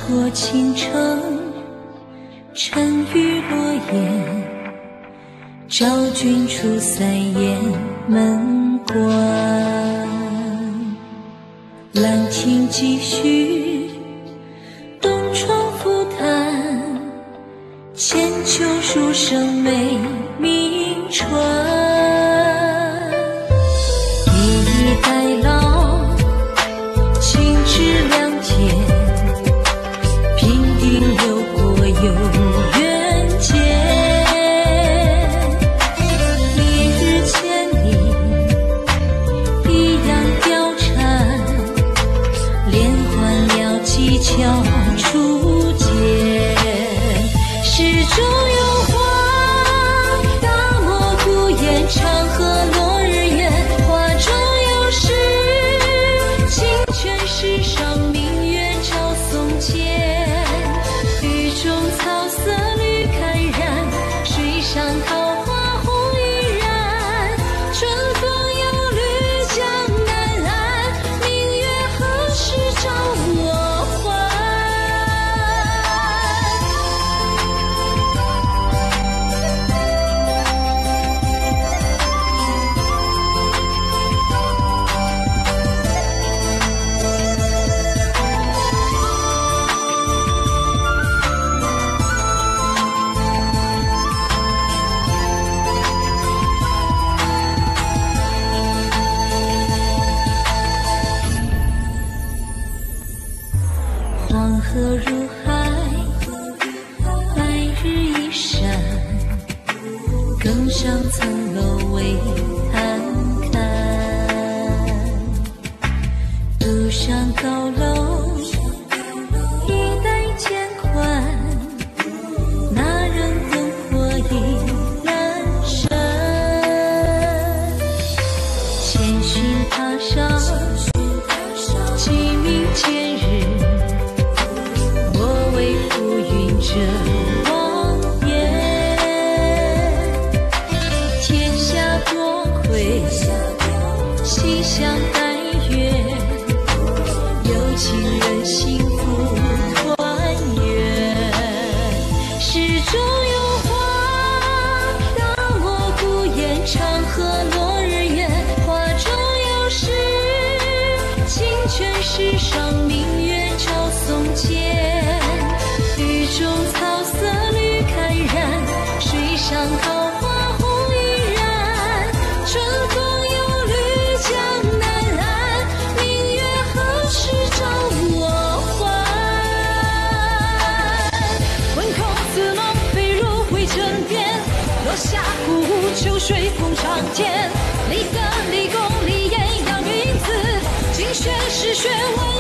过倾城，沉鱼落雁，昭君出塞雁门关。兰亭几许，东窗复叹，千秋书生美名传。一代老，情至良田，平定流过有缘见。烈日千里，一样貂蝉，连环了技巧初见。诗中有画，大漠孤雁，长河落日圆。画中有诗，清泉石上明月照松间。雨中草色绿堪染，水上桃花红依然。春风又绿江南岸，明月何时照我还？黄河入海，白日依山，更上层楼为探看。独上高楼，一代渐宽，那人灯火已阑珊。千寻踏上，鸡鸣见日。这望眼，天下多亏西厢待月，有情人幸福团圆。诗中有画，大漠孤雁，长河落日圆。画中有诗，清泉石上明月照松间。雨中草色绿堪染，水上桃花红依然。春风又绿江南岸，明月何时照我还？问孔子梦飞入回尘边，落下古物秋水共长天。立德立功立言扬云子，经学诗学问。